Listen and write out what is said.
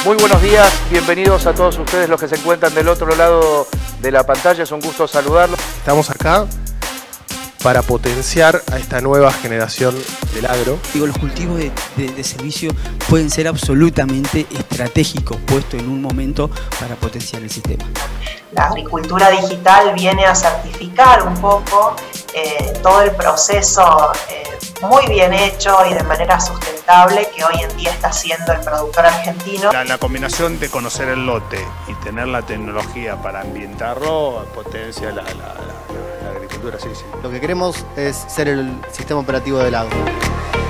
Muy buenos días, bienvenidos a todos ustedes los que se encuentran del otro lado de la pantalla, es un gusto saludarlos. Estamos acá para potenciar a esta nueva generación del agro. Los cultivos de servicio pueden ser absolutamente estratégicos, puestos en un momento para potenciar el sistema. La agricultura digital viene a certificar un poco todo el proceso muy bien hecho y de manera sustentable que hoy en día está haciendo el productor argentino. La combinación de conocer el lote y tener la tecnología para ambientarlo potencia la agricultura, sí. Lo que queremos es ser el sistema operativo del agro.